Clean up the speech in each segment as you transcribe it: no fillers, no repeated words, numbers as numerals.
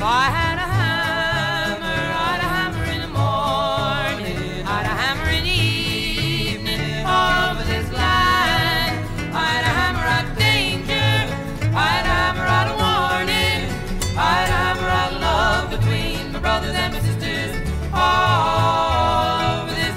If I had a hammer, I'd a hammer in the morning, I'd a hammer in the evening, all over this land. I'd a hammer out danger, I'd a hammer out a warning, I'd a hammer out love between my brothers and my sisters, all over this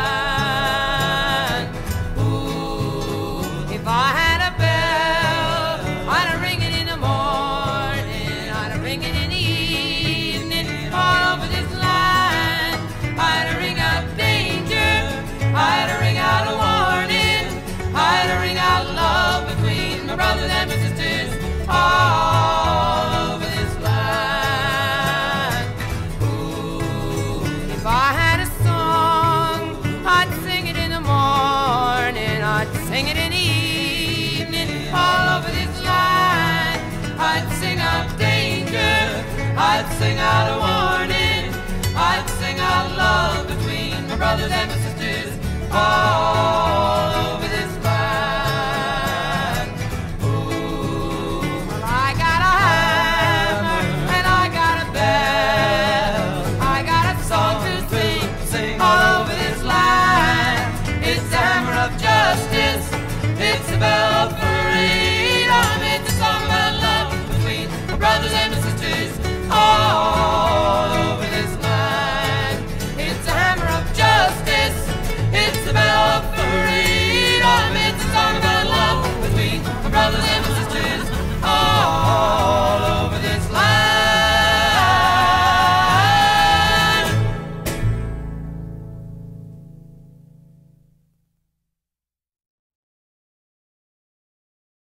land. Ooh, if I had a bell, I'd a ring it in the morning, I'd a ring it in the evening, all over this land. I'd a ring out danger, I'd a ring out a warning, I'd a ring out love between my brothers and my sisters, all over this land. Ooh, if I had a song, I'd sing it in the morning, I'd sing it in the evening, all over this land. I'd sing out danger, I'd sing out a warning, I'd sing out love between my brothers and my sisters.